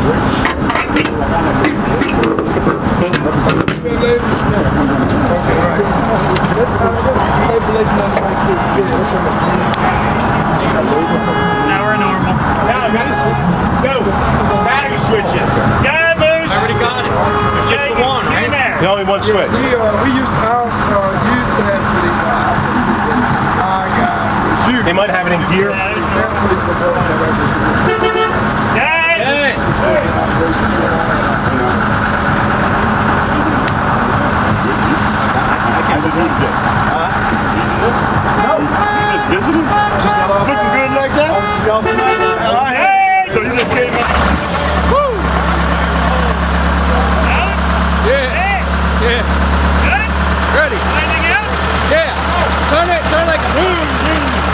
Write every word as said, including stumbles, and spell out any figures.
Now we're normal. Now, guys, go. Battery switches. Yeah, Moose. I already got it. It's just the one, right? The only one switch. We, uh, we used our, uh, used to have these. I got They might have it in gear. Yeah, Hey! No. You just visited? Just got off. Looking good like that? Hey! So you just came up. Woo! Yeah. Yeah. Good? Ready. Anything else? Yeah. Turn it, turn like a boom, boom.